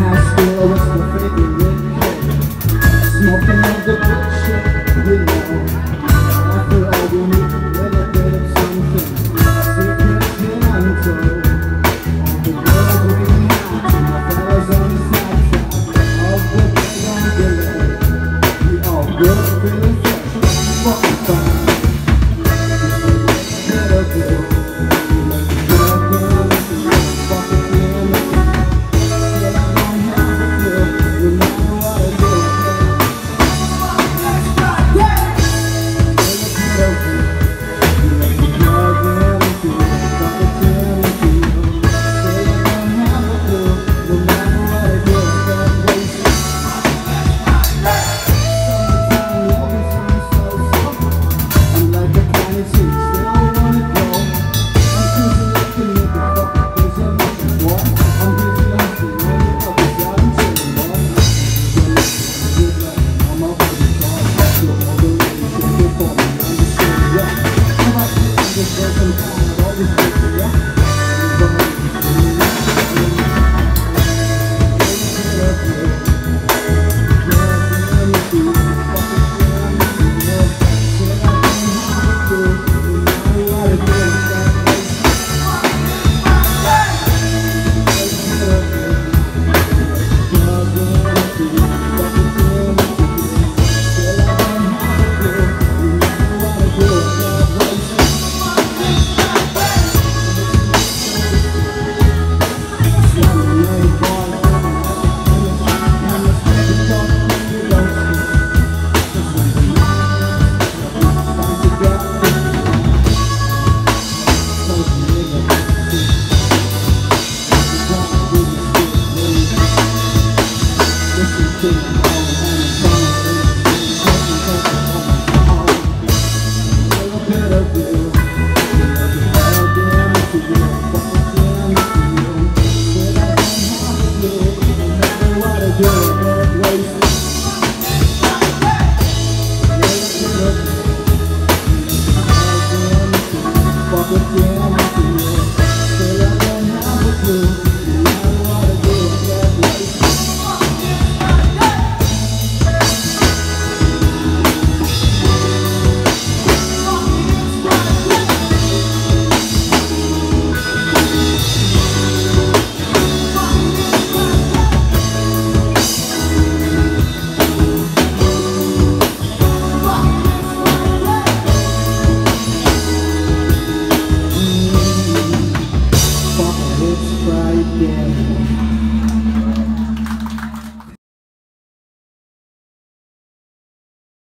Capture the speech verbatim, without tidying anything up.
high school, I was my favorite kid. Smoking up the picture, you know. After all, you need a little bit of something. Secrets in untold. All the girls looking hot, and the fellas on the side side. All the guys on delay. We all good, feeling fresh, fucking fine. Listen to